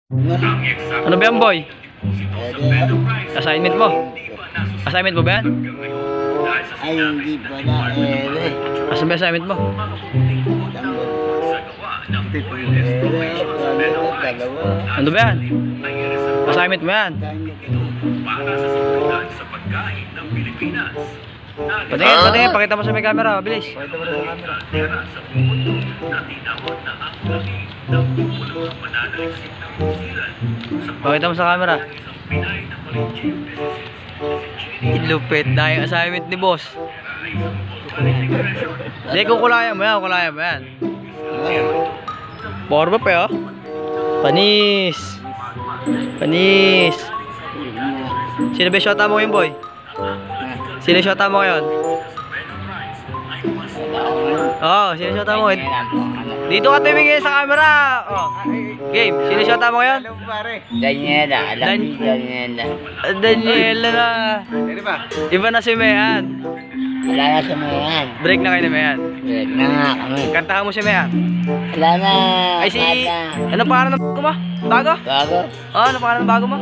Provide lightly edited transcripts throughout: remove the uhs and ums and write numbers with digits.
Ano ba yan, boy? Assignment mo? Assignment mo ba yan? Ay, hindi pala. Asan ba assignment mo? Ano ba yan? Assignment mo yan? Patingin, patingin, pakita mo sa may camera, bilis. Pakita mo sa camera. Lupit na yung assignment ni boss. Hindi, kukulayan mo yan, kukulayan mo yan. Borba pa oh. Panis. Panis. Sino ba yung shota mo ngayon, boy? Sino yung shota mo ngayon? Oo, sino yung shota mo ngayon? Dito ka tumingin sa camera. Oh, game, sino yung shota mo ngayon? Daniela, alam ni Daniela. Daniela na. Iba na si Mayan. Wala na sa Mayan. Break na kayo ni Mayan. Break na nga kami. Kantahan mo si Mayan. Wala na. Ay si... Ano pangalan ng bago mo? Bago? Bago? Oh, ano pangalan ng bago mo?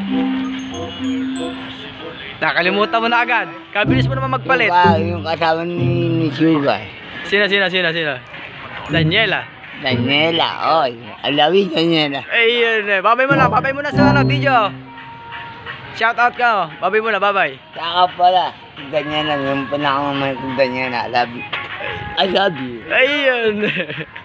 Nakalimutan mo na agad. Kabilis mo naman magpalit. Yung kasama ni Sugar. Sino? Daniela. Daniela, oy. Alawi Daniela. Ayun eh. Babay mo na sa video. Shout out ka oh. Babay mo na, babay. Saka pala. Daniela, yung panakamamay kong Daniela. I love you. Ayun.